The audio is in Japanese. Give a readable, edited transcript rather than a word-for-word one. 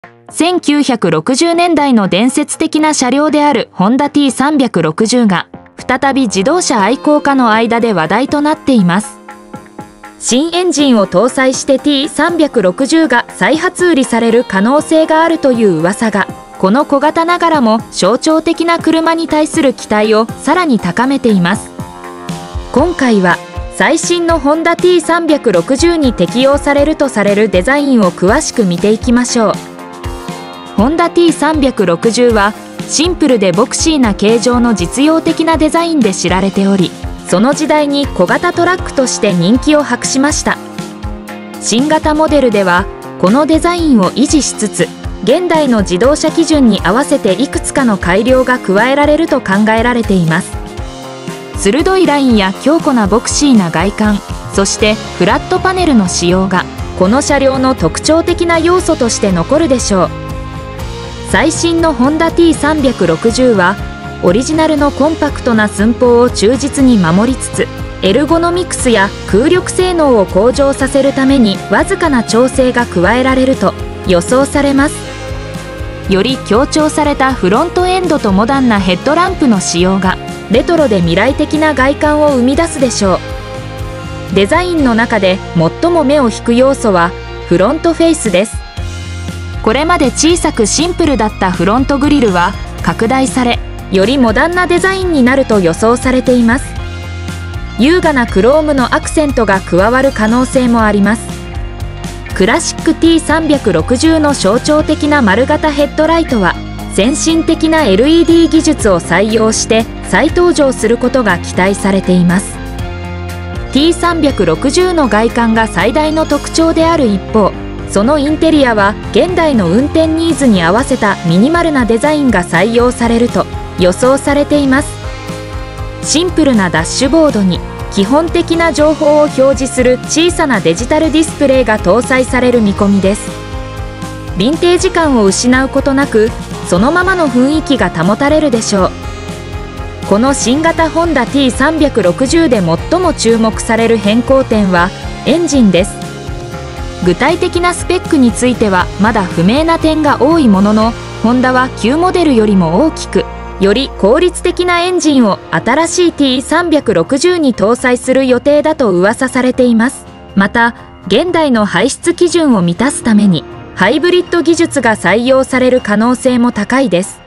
1960年代の伝説的な車両であるホンダ T360 が再び自動車愛好家の間で話題となっています。新エンジンを搭載して T360 が再発売りされる可能性があるという噂が、この小型ながらも象徴的な車に対する期待をさらに高めています。今回は最新のホンダ T360 に適用されるとされるデザインを詳しく見ていきましょう。ホンダ T360 はシンプルでボクシーな形状の実用的なデザインで知られており、その時代に小型トラックとして人気を博しました。新型モデルではこのデザインを維持しつつ、現代の自動車基準に合わせていくつかの改良が加えられると考えられています。鋭いラインや強固なボクシーな外観、そしてフラットパネルの使用がこの車両の特徴的な要素として残るでしょう。最新のホンダ T360 はオリジナルのコンパクトな寸法を忠実に守りつつ、エルゴノミクスや空力性能を向上させるためにわずかな調整が加えられると予想されます。より強調されたフロントエンドとモダンなヘッドランプの使用がレトロで未来的な外観を生み出すでしょう。デザインの中で最も目を引く要素はフロントフェイスです。これまで小さくシンプルだったフロントグリルは拡大され、よりモダンなデザインになると予想されています。優雅なクロームのアクセントが加わる可能性もあります。クラシック T360 の象徴的な丸型ヘッドライトは先進的な LED 技術を採用して再登場することが期待されています。 T360 の外観が最大の特徴である一方、そのインテリアは現代の運転ニーズに合わせたミニマルなデザインが採用されると予想されています。シンプルなダッシュボードに基本的な情報を表示する小さなデジタルディスプレイが搭載される見込みです。ヴィンテージ感を失うことなく、そのままの雰囲気が保たれるでしょう。この新型ホンダ T360 で最も注目される変更点はエンジンです。具体的なスペックについてはまだ不明な点が多いものの、ホンダは旧モデルよりも大きく、より効率的なエンジンを新しい T360 に搭載する予定だと噂されています。また、現代の排出基準を満たすためにハイブリッド技術が採用される可能性も高いです。